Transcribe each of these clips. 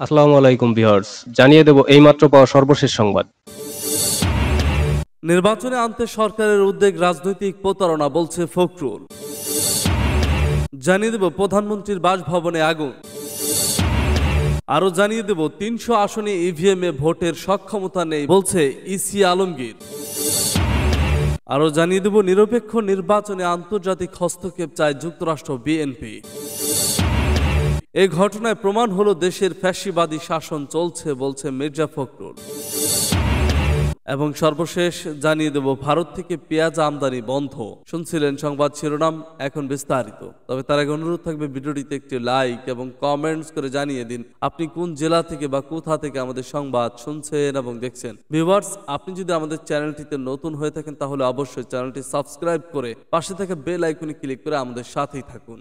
আসসালামু আলাইকুম ভিউয়ার্স, জানিয়ে দেব এইমাত্র পাওয়া সর্বশেষ সংবাদ। নির্বাচনে আনতে সরকারের উদ্যোগ রাজনৈতিক প্রতারণা বলছে ফখরুল। জানিয়ে দেব প্রধানমন্ত্রীর বাসভবনে আগুন। আরো জানিয়ে দেব ৩০০ আসনে ইভিএমে ভোটের সক্ষমতা নেই বলছে ইসি আলমগীর। আরো জানিয়ে দেব নিরপেক্ষ নির্বাচনে আন্তর্জাতিক হস্তক্ষেপ চায় যুক্তরাষ্ট্র বিএনপি। এই ঘটনায় প্রমাণ হলো দেশের ফ্যাসিবাদী শাসন চলছে বলছে মির্জা ফখরুল। এবং সর্বশেষ জানিয়ে দেব ভারত থেকে পেঁয়াজ আমদানি বন্ধ। শুনছিলেন সংবাদ শিরোনাম, এখন বিস্তারিত। তবে তার আগে অনুরোধ থাকবে ভিডিওটিতে একটি লাইক এবং কমেন্টস করে জানিয়ে দিন আপনি কোন জেলা থেকে বা কোথা থেকে আমাদের সংবাদ শুনছেন এবং দেখছেন। ভিউয়ার্স, আপনি যদি আমাদের চ্যানেলটিতে নতুন হয়ে থাকেন তাহলে অবশ্যই চ্যানেলটি সাবস্ক্রাইব করে পাশে থাকা বেল আইকনে ক্লিক করে আমাদের সাথেই থাকুন।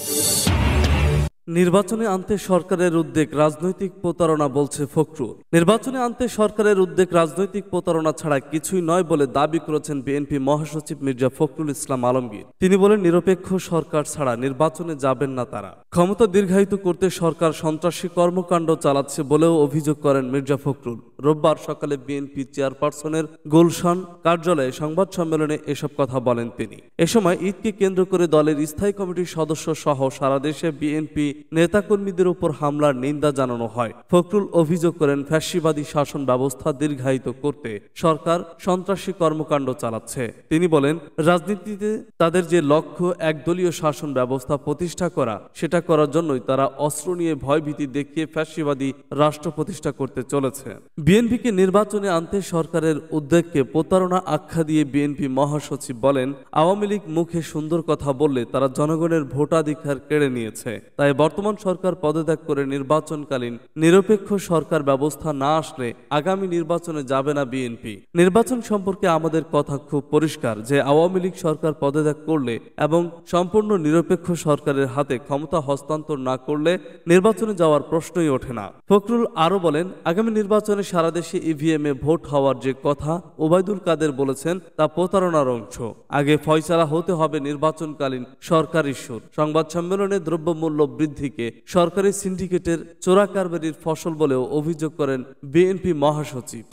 নির্বাচনে আনতে সরকারের উদ্যোগ রাজনৈতিক প্রতারণা বলছে ফখরুল। নির্বাচনে আনতে সরকারের উদ্যোগ রাজনৈতিক প্রতারণা ছাড়া কিছুই নয় বলে দাবি করেছেন বিএনপি মহাসচিব মির্জা ফখরুল ইসলাম আলমগীর। তিনি বলেন, নিরপেক্ষ সরকার ছাড়া নির্বাচনে যাবেন না তারা। ক্ষমতা দীর্ঘায়িত করতে সরকার সন্ত্রাসী কর্মকাণ্ড চালাচ্ছে বলেও অভিযোগ করেন মির্জা ফখরুল। রোববার সকালে বিএনপি চেয়ারপারসনের গুলশান কার্যালয়ে সংবাদ সম্মেলনে এসব কথা বলেন তিনি। এ সময় ঈদকে কেন্দ্র করে দলের স্থায়ী কমিটির সদস্য সহ সারা দেশে বিএনপি নেতাকর্মীদের উপর হামলার নিন্দা জানানো হয়। ফখরুল অভিযোগ করেন, ফ্যাসিবাদী শাসন ব্যবস্থা দীর্ঘায়িত করতে সরকার সন্ত্রাসী কর্মকাণ্ড চালাচ্ছে। তিনি বলেন, রাজনীতিতে তাদের যে লক্ষ্য একদলীয় শাসন ব্যবস্থা প্রতিষ্ঠা করা, সেটা করার জন্যই তারা অস্ত্র নিয়ে ভয়ভীতি দেখিয়ে ফ্যাসিবাদী রাষ্ট্র প্রতিষ্ঠা করতে চলেছে। বিএনপিকে নির্বাচনে আনতে সরকারের উদ্যোগকে প্রতারণা আখ্যা দিয়ে বিএনপি মহাসচিব বলেন, আওয়ামী লীগ মুখে সুন্দর কথা বললে তারা জনগণের ভোটাধিকার কেড়ে নিয়েছে। তাই বর্তমান সরকার পদত্যাগ করে নির্বাচনকালীন নিরপেক্ষ সরকার ব্যবস্থা না আসলে আগামী নির্বাচনে যাবে না বিএনপি। নির্বাচন সম্পর্কে আমাদের কথা খুব পরিষ্কার যে আওয়ামী লীগ সরকার পদত্যাগ করলে এবং সম্পূর্ণ নিরপেক্ষ সরকারের হাতে ক্ষমতা হস্তান্তর না করলে নির্বাচনে যাওয়ার প্রশ্নই ওঠে না। ফখরুল আরো বলেন, আগামী নির্বাচনে সারা দেশে ইভিএমে ভোট হওয়ার যে কথা ওবায়দুল কাদের বলেছেন তা প্রতারণার অংশ। আগে ফয়সালা হতে হবে নির্বাচনকালীন সরকারি সুর। সংবাদ সম্মেলনে দ্রব্যমূল্য বৃদ্ধিকে সরকারি সিন্ডিকেটের চোরাকারবারির ফসল বলেও অভিযোগ করেন বিএনপি মহাসচিব।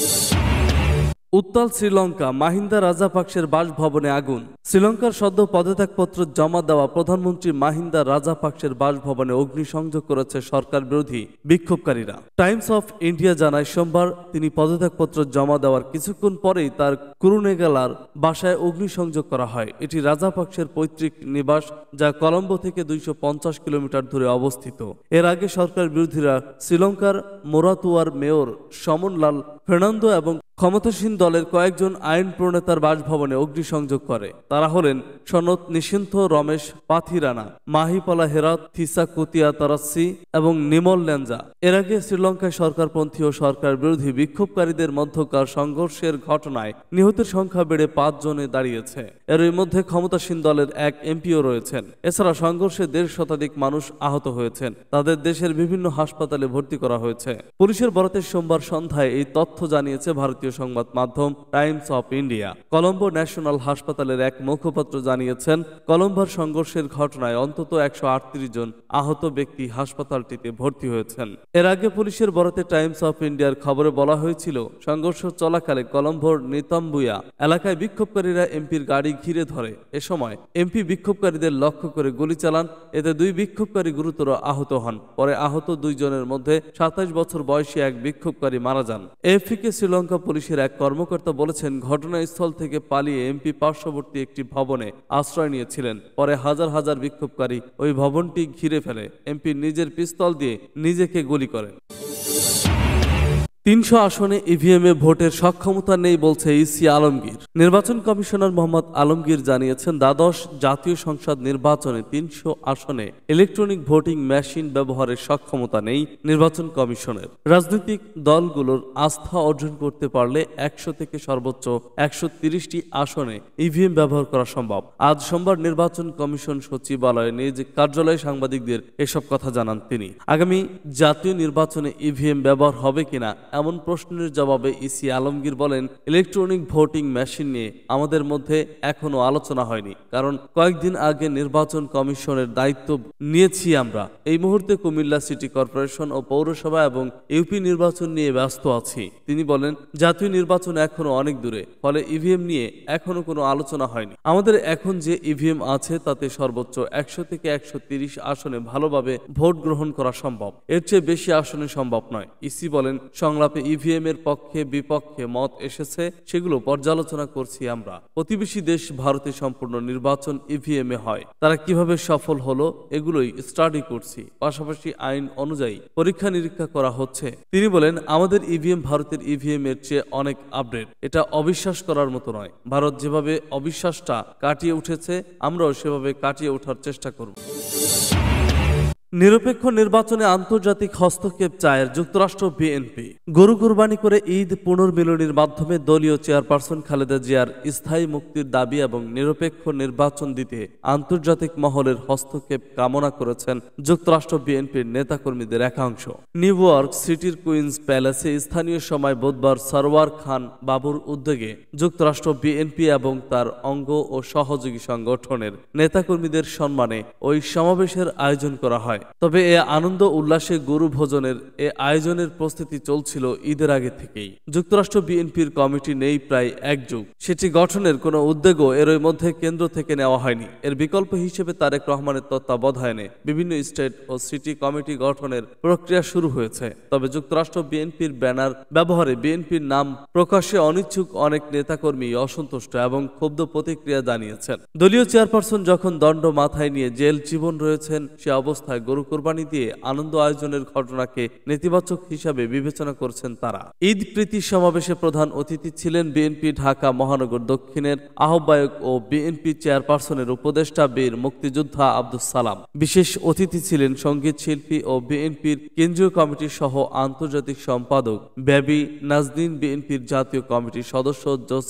উত্তাল শ্রীলঙ্কা, মাহিন্দা রাজাপাকসের বাসভবনে আগুন। শ্রীলঙ্কার সদ্য পদত্যাগপত্র জমা দেওয়া প্রধানমন্ত্রী মাহিন্দা রাজাপাকসের বাসভবনে অগ্নিসংযোগ করেছে সরকার বিরোধী বিক্ষোভকারীরা। টাইমস অফ ইন্ডিয়া জানায়, সোমবার তিনি পদত্যাগপত্র জমা দেওয়ার কিছুক্ষণ পরেই তার কুরুনেগালার বাসায় অগ্নিসংযোগ করা হয়। এটি রাজাপাকসের পৈতৃক নিবাস, যা কলম্বো থেকে 250 কিলোমিটার দূরে অবস্থিত। এর আগে সরকার বিরোধীরা শ্রীলঙ্কার মোরাতুয়ার মেয়র সমনলাল ফের্নান্দো এবং ক্ষমতাসীন দলের কয়েকজন আইন প্রণেতার বাসভবনে অগ্নিসংযোগ করে। তারা হলেন সনত নিষিদ্ধ রমেশ পাথিরানা, মাহিপালা হেরাত, থিসা কুতিয়া তারাসি এবং নিমল ল্যাঞ্জা। এর আগে শ্রীলঙ্কায় সরকারপন্থী ও সরকার বিরোধী বিক্ষোভকারীদের মধ্যকার সংঘর্ষের ঘটনায় নিহতের সংখ্যা বেড়ে 5 জনে দাঁড়িয়েছে। এর মধ্যে ক্ষমতাসীন দলের এক এমপিও রয়েছেন। এছাড়া সংঘর্ষে 1.5 শতাধিক মানুষ আহত হয়েছেন। তাদের দেশের বিভিন্ন হাসপাতালে ভর্তি করা হয়েছে। পুলিশের বরাতে সোমবার সন্ধ্যায় এই তথ্য জানিয়েছে ভারতীয় সংবাদ মাধ্যম Times of India. Colombo national হাসপাতালের এক মুখপাত্র জানিয়েছেন, কলম্বোর সংঘর্ষের ঘটনায় অন্তত 138 জন আহত ব্যক্তি হাসপাতালটিতে ভর্তি হয়েছেন। এর আগে পুলিশের বরাতে টাইমস অফ ইন্ডিয়ার খবরে বলা হয়েছিল, সংঘর্ষ চলাকালে কলম্বোর নিতম্বুয়া এলাকায় বিক্ষোভকারীরা এমপির গাড়ি ঘিরে ধরে। এ সময় এমপি বিক্ষোভকারীদের লক্ষ্য করে গুলি চালান। এতে 2 বিক্ষোভকারী গুরুতর আহত হন। পরে আহত 2 জনের মধ্যে 27 বছর বয়সী এক বিক্ষোভকারী মারা যান। এএফপিকে শ্রীলঙ্কা পুলিশের এক কর্মকর্তা বলেছেন, ঘটনাস্থল থেকে পালিয়ে এমপি পার্শ্ববর্তী একটি ভবনে আশ্রয় নিয়েছিলেন। পরে হাজার হাজার বিক্ষোভকারী ওই ভবনটি ঘিরে ফেলে। এমপি নিজের পিস্তল দিয়ে নিজেকে গুলি করেন। ৩০০ আসনে ইভিএমে ভোটের সক্ষমতা নেই বলছে ইসি আলমগীর। নির্বাচন কমিশনার মোহাম্মদ আলমগীর জানিয়েছেন, দ্বাদশ জাতীয় সংসদ নির্বাচনে ৩০০ আসনে ইলেকট্রনিক ভোটিং মেশিন ব্যবহারের সক্ষমতা নেই নির্বাচন কমিশনের। রাজনৈতিক দলগুলোর আস্থা অর্জন করতে পারলে 100 থেকে সর্বোচ্চ 130টি আসনে ইভিএম ব্যবহার করা সম্ভব। আজ সোমবার নির্বাচন কমিশন সচিবালয়ে নিজ কার্যালয়ে সাংবাদিকদের এসব কথা জানান তিনি। আগামী জাতীয় নির্বাচনে ইভিএম ব্যবহার হবে কিনা এমন প্রশ্নের জবাবে ইসি আলমগীর বলেন, ইলেকট্রনিক ভোটিং মেশিন নিয়ে আমাদের মধ্যে এখনো আলোচনা হয়নি, কারণ কয়েকদিন আগে নির্বাচন কমিশনের দায়িত্ব নিয়েছি আমরা। এই মুহূর্তে কুমিল্লা সিটি কর্পোরেশন ও পৌরসভা এবং ইউপি নির্বাচন নিয়ে ব্যস্ত আছি। তিনি বলেন, জাতীয় নির্বাচন এখনো অনেক দূরে, ফলে ইভিএম নিয়ে এখনো কোনো আলোচনা হয়নি। আমাদের এখন যে ইভিএম আছে তাতে সর্বোচ্চ 100 থেকে 130 আসনে ভালোভাবে ভোট গ্রহণ করা সম্ভব, এর চেয়ে বেশি আসনে সম্ভব নয়। ইসি বলেন, সংলাপে ইভিএম এর পক্ষে বিপক্ষে মত এসেছে, সেগুলো পর্যালোচনা করছি আমরা। প্রতিবেশী দেশ ভারতে সম্পূর্ণ নির্বাচন ইভিএম এ হয়, তারা কিভাবে সফল হলো এগুলোই স্টাডি করছি, পাশাপাশি আইন অনুযায়ী পরীক্ষা নিরীক্ষা করা হচ্ছে। তিনি বলেন, আমাদের ইভিএম ভারতের ইভিএম এর চেয়ে অনেক আপডেট, এটা অবিশ্বাস করার মতো নয়। ভারত যেভাবে অবিশ্বাসটা কাটিয়ে উঠেছে, আমরাও সেভাবে কাটিয়ে ওঠার চেষ্টা করব। নিরপেক্ষ নির্বাচনে আন্তর্জাতিক হস্তক্ষেপ চায় যুক্তরাষ্ট্র বিএনপি। গরু কুরবানি করে ঈদ পুনর্মিলনীর মাধ্যমে দলীয় চেয়ারপারসন খালেদা জিয়ার স্থায়ী মুক্তির দাবি এবং নিরপেক্ষ নির্বাচন দিতে আন্তর্জাতিক মহলের হস্তক্ষেপ কামনা করেছেন যুক্তরাষ্ট্র বিএনপির নেতাকর্মীদের একাংশ। নিউ ইয়র্ক সিটির কুইন্স প্যালেসে স্থানীয় সময় বুধবার সরওয়ার খান বাবুর উদ্যোগে যুক্তরাষ্ট্র বিএনপি এবং তার অঙ্গ ও সহযোগী সংগঠনের নেতাকর্মীদের সম্মানে ওই সমাবেশের আয়োজন করা হয়। তবে এ আনন্দ উল্লাসে গরু ভোজনের এ আয়োজনের প্রস্তুতি চলছিল ঈদের আগে থেকেই। যুক্তরাষ্ট্র বিএনপির কমিটি নেই প্রায় এক যুগ, সেটি গঠনের কোনো উদ্যোগও এর মধ্যে কেন্দ্র থেকে নেওয়া হয়নি। এর বিকল্প হিসেবে তারেক রহমানের তত্ত্বাবধানে বিভিন্ন স্টেট ও সিটি কমিটি গঠনের প্রক্রিয়া শুরু হয়েছে। তবে যুক্তরাষ্ট্র বিএনপির ব্যানার ব্যবহারে বিএনপির নাম প্রকাশে অনিচ্ছুক অনেক নেতাকর্মী অসন্তুষ্ট এবং ক্ষুব্ধ প্রতিক্রিয়া জানিয়েছেন। দলীয় চেয়ারপারসন যখন দণ্ড মাথায় নিয়ে জেল জীবন রয়েছেন, সে অবস্থায় গরু কোরবানি দিয়ে আনন্দ আয়োজনের ঘটনাকে নেতিবাচক হিসাবে বিবেচনা করছেন তারা। ঈদ প্রীতি সমাবেশে প্রধান অতিথি ছিলেন বিএনপি ঢাকা মহানগর দক্ষিণের আহ্বায়ক ও বিএনপি চেয়ারপারসনের উপদেষ্টা বীর মুক্তিযোদ্ধা আব্দুস সালাম। বিশেষ অতিথি ছিলেন সঙ্গীত শিল্পী ও বিএনপির কেন্দ্রীয় কমিটির সহ আন্তর্জাতিক সম্পাদক বেবি নাজনীন, বিএনপির জাতীয় কমিটির সদস্য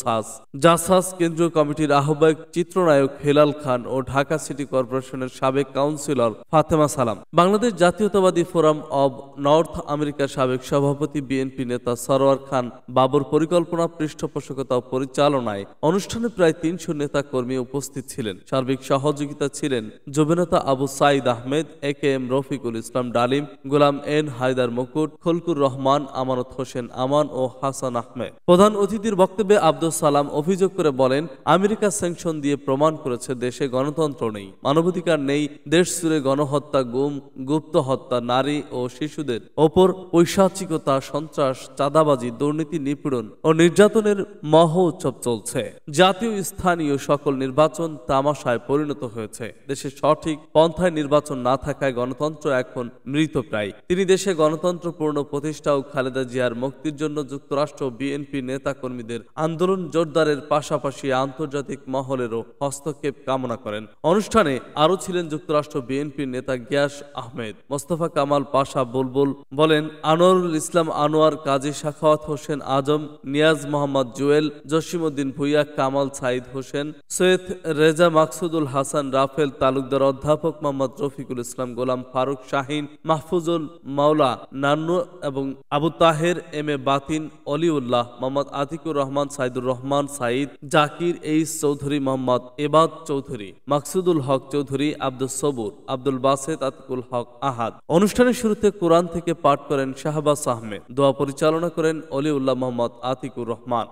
জাসাস, কেন্দ্রীয় কমিটির আহ্বায়ক চিত্রনায়ক হেলাল খান ও ঢাকা সিটি কর্পোরেশনের সাবেক কাউন্সিলর ফাতেমা সালাম। বাংলাদেশ জাতীয়তাবাদী ফোরাম অব নর্থ আমেরিকার সাবেক সভাপতি বিএনপি নেতা সরওয়ার খান বাবুর পরিকল্পনা, পৃষ্ঠপোষকতা ও পরিচালনায় অনুষ্ঠানে প্রায় 300 নেতা কর্মী উপস্থিত ছিলেন। সার্বিক সহযোগিতা ছিলেন যুবনেতা আবু সাইদ আহমেদ, একেএম রফিকুল ইসলাম ডালিম, গোলাম এন হায়দার মুকুট, খলকুর রহমান, আমানত হোসেন আমান ও হাসান আহমেদ। প্রধান অতিথির বক্তব্যে আব্দুস সালাম অভিযোগ করে বলেন, আমেরিকা স্যাংশন দিয়ে প্রমাণ করেছে দেশে গণতন্ত্র নেই, মানবাধিকার নেই, দেশ জুড়ে গণহত্যা, গুম, গুপ্ত হত্যা, নারী ও শিশুদের ওপর পৈশাচিকতা, সন্ত্রাস, চাঁদাবাজি, দুর্নীতি, নিপীড়ন ও নির্যাতনের মহোৎসব চলছে। জাতীয় স্থানীয় সকল নির্বাচন তামাশায় পরিণত হয়েছে। দেশে সঠিক পন্থায় নির্বাচন না থাকায় গণতন্ত্র এখন মৃতপ্রায়। তিনি দেশে গণতন্ত্র পূর্ণ প্রতিষ্ঠা ও খালেদা জিয়ার মুক্তির জন্য যুক্তরাষ্ট্র বিএনপি নেতাকর্মীদের আন্দোলন জোরদারের পাশাপাশি আন্তর্জাতিক মহলেরও হস্তক্ষেপ কামনা করেন। অনুষ্ঠানে আরও ছিলেন যুক্তরাষ্ট্র বিএনপির নেতা গিয়াস আহমেদ, মোস্তফা কামাল পাশা বুলবুল বলেন, আনোয়ারুল ইসলাম আনোয়ার, কাজী সাখাওয়াত হোসেন আজম, নিয়াজ মোহাম্মদ জুয়েল, জসিমউদ্দিন ভুইয়া, কামাল সাইদ হোসেন, সৈয়দ রেজা, মাকসুদুল হাসান, রাফেল তালুকদার, অধ্যাপক মোহাম্মদ রফিকুল ইসলাম, গোলাম ফারুক শাহিন, মাহফুজুল মাওলা নান্নু এবং Abu Taher, M A Batin, Oliullah, Mohammad Atiqur Rahman, Saidur Rahman Saeed, Zakir H Chowdhury, Mohammad Ebad Chowdhury, Maksudul Haque Chowdhury, Abdul Sabur, Abdul Baset, Atiqul Haque Ahad. অনুষ্ঠানের শুরুতে কোরআন থেকে পাঠ করেন শাহবাজ আহমেদ, দোয়া পরিচালনা করেন অলিউল্লাহ মোহাম্মদ আতিকুর রহমান।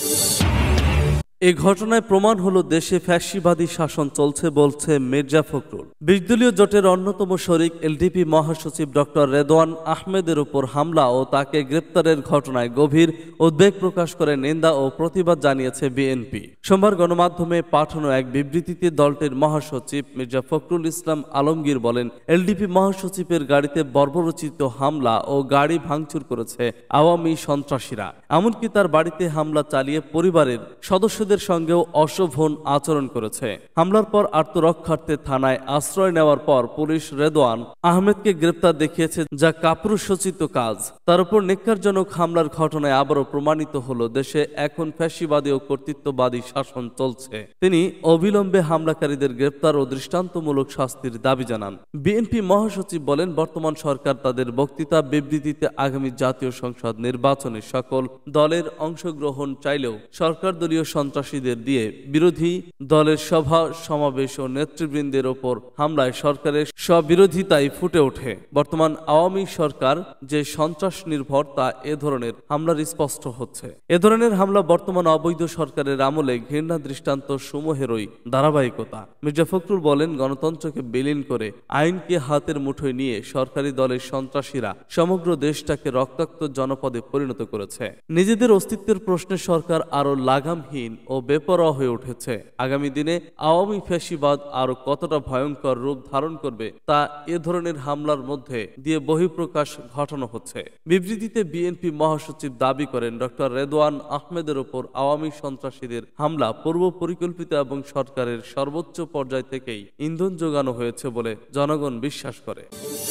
এই ঘটনায় প্রমাণ হলো দেশে ফ্যাসিবাদী শাসন চলছে, বলছে মির্জা ফখরুল। 20 দলীয় জোটের অন্যতম শরিক এলডিপি মহাসচিব ডক্টর রেদওয়ান আহমেদের উপর হামলা ও তাকে গ্রেপ্তারের ঘটনায় গভীর উদ্বেগ প্রকাশ করে নিন্দা ও প্রতিবাদ জানিয়েছে বিএনপি। সোমবার গণমাধ্যমে পাঠানো এক বিবৃতিতে দলটির মহাসচিব মির্জা ফখরুল ইসলাম আলমগীর বলেন, এলডিপি মহাসচিবের গাড়িতে বর্বরচিত হামলা ও গাড়ি ভাঙচুর করেছে আওয়ামী সন্ত্রাসীরা। এমনকি তার বাড়িতে হামলা চালিয়ে পরিবারের সদস্যদের সদস্যদের সঙ্গেও অশোভন আচরণ করেছে। হামলার পর আত্মরক্ষার্থে থানায় আশ্রয় নেওয়ার পর পুলিশ রেদওয়ান আহমেদকে গ্রেপ্তার দেখিয়েছে, যা কাপুরুষোচিত কাজ। তার উপর নেককারজনক হামলার ঘটনায় আবারও প্রমাণিত হলো দেশে এখন ফ্যাসিবাদী ও কর্তৃত্ববাদী শাসন চলছে। তিনি অবিলম্বে হামলাকারীদের গ্রেপ্তার ও দৃষ্টান্তমূলক শাস্তির দাবি জানান। বিএনপি মহাসচিব বলেন, বর্তমান সরকার তাদের বক্তৃতা বিবৃতিতে আগামী জাতীয় সংসদ নির্বাচনে সকল দলের অংশগ্রহণ চাইলেও সরকার দলীয় সন্ত্রাসীদের দিয়ে বিরোধী দলের সভা সমাবেশ ও নেতৃবৃন্দের ওপর হামলায় সরকারের স্ববিরোধিতাই ফুটে ওঠে। বর্তমান আওয়ামী সরকার যে সন্ত্রাস নির্ভর তা এ ধরনের হামলার স্পষ্ট হচ্ছে। এ ধরনের হামলা বর্তমান অবৈধ সরকারের আমলে ঘৃণা দৃষ্টান্ত সমূহেরই ধারাবাহিকতা। মির্জা ফখরুল বলেন, গণতন্ত্রকে বিলীন করে আইনকে হাতের মুঠোয় নিয়ে সরকারি দলের সন্ত্রাসীরা সমগ্র দেশটাকে রক্তাক্ত জনপদে পরিণত করেছে। নিজেদের অস্তিত্বের প্রশ্নে সরকার আরো লাগামহীন ও বেপরোয়া হয়ে উঠেছে। আগামী দিনে আওয়ামী ফ্যাসিবাদ আরো কতটা ভয়ঙ্কর রূপ ধারণ করবে তা এ ধরনের হামলার মধ্যে দিয়ে বহিঃপ্রকাশ ঘটানো হচ্ছে। বিবৃতিতে বিএনপি মহাসচিব দাবি করেন, ডক্টর রেদওয়ান আহমেদের ওপর আওয়ামী সন্ত্রাসীদের হামলা পূর্ব পরিকল্পিত এবং সরকারের সর্বোচ্চ পর্যায় থেকেই ইন্ধন যোগানো হয়েছে বলে জনগণ বিশ্বাস করে।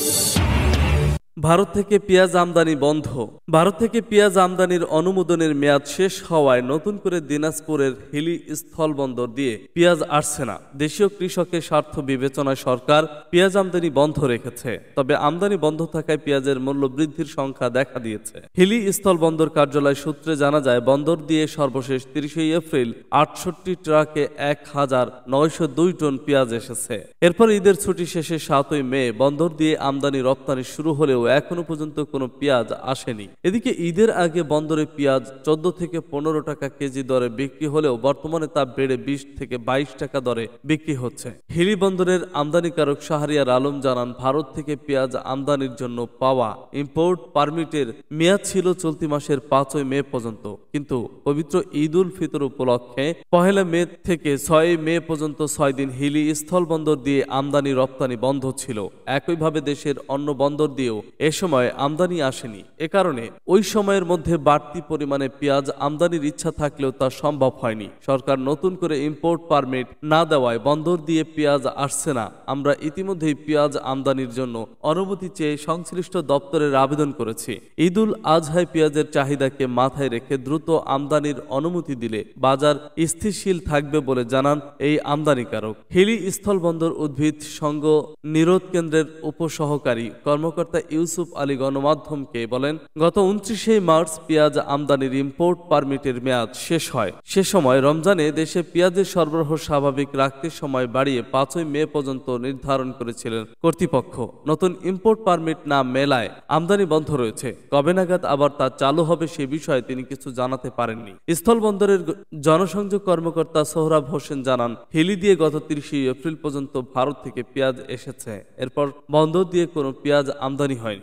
ভারত থেকে পেঁয়াজ আমদানি বন্ধ। ভারত থেকে পেঁয়াজ আমদানির অনুমোদনের মেয়াদ শেষ হওয়ায় নতুন করে দিনাজপুরের হিলি স্থলবন্দর দিয়ে পেঁয়াজ আসছে না। দেশীয় কৃষকের স্বার্থ বিবেচনায় সরকার পেঁয়াজ আমদানি বন্ধ রেখেছে। তবে আমদানি বন্ধ থাকায় পেঁয়াজের মূল্য বৃদ্ধির সংখ্যা দেখা দিয়েছে। হিলি স্থলবন্দর কার্যালয় সূত্রে জানা যায়, বন্দর দিয়ে সর্বশেষ 30 এপ্রিল 68 ট্রাকে 1902 টন পেঁয়াজ এসেছে। এরপর ঈদের ছুটি শেষে 7 মে বন্দর দিয়ে আমদানি রপ্তানি শুরু হলেও এখনো পর্যন্ত কোনো পেঁয়াজ আসেনি। এদিকে ঈদের আগে বন্দরে পেঁয়াজ 14 থেকে 15 টাকা কেজি দরে বিক্রি হলেও বর্তমানে তা বেড়ে 20 থেকে 22 টাকা দরে বিক্রি হচ্ছে। হিলি বন্দরের আমদানিকারক শাহরিয়ার আলম জানান, ভারত থেকে পেঁয়াজ আমদানির জন্য পাওয়া ইম্পোর্ট পারমিটের মেয়াদ ছিল চলতি মাসের 5 মে পর্যন্ত, কিন্তু পবিত্র ঈদ উল ফিতর উপলক্ষে 1 মে থেকে 6 মে পর্যন্ত 6 দিন হিলি স্থলবন্দর দিয়ে আমদানি রপ্তানি বন্ধ ছিল। একইভাবে দেশের অন্য বন্দর দিয়েও এ সময় আমদানি আসেনি। এ কারণে ওই সময়ের মধ্যে বাড়তি পরিমাণে পেঁয়াজ আমদানির ইচ্ছা থাকলেও তা সম্ভব হয়নি। সরকার নতুন করে ইম্পোর্ট পারমিট না দেওয়ায় বন্দর দিয়ে পেঁয়াজ আসছে না। আমরা ইতিমধ্যেই পেঁয়াজ আমদানির জন্য অনুমতি চেয়ে সংশ্লিষ্ট দপ্তরের আবেদন করেছি। ঈদ উল আজহায় পেঁয়াজের চাহিদাকে মাথায় রেখে দ্রুত আমদানির অনুমতি দিলে বাজার স্থিতিশীল থাকবে বলে জানান এই আমদানিকারক। হিলি স্থলবন্দর উদ্ভিদ সংঘ নিরোধ কেন্দ্রের উপসহকারী কর্মকর্তা ইউসুফ আলী গণমাধ্যমকে বলেন, গত 29 মার্চ পেঁয়াজ আমদানির ইম্পোর্ট পারমিটের মেয়াদ শেষ হয়। সে সময় রমজানে দেশে পেঁয়াজের সরবরাহ স্বাভাবিক রাখতে সময় বাড়িয়ে 5 মে পর্যন্ত নির্ধারণ করেছিলেন কর্তৃপক্ষ। নতুন ইম্পোর্ট পারমিট না মেলায় আমদানি বন্ধ রয়েছে। কবে নাগাদ আবার তা চালু হবে সে বিষয়ে তিনি কিছু জানাতে পারেননি। স্থলবন্দরের জনসংযোগ কর্মকর্তা সোহরাব হোসেন জানান, হিলি দিয়ে গত 30 এপ্রিল পর্যন্ত ভারত থেকে পেঁয়াজ এসেছে। এরপর বন্দর দিয়ে কোনো পেঁয়াজ আমদানি হয়নি।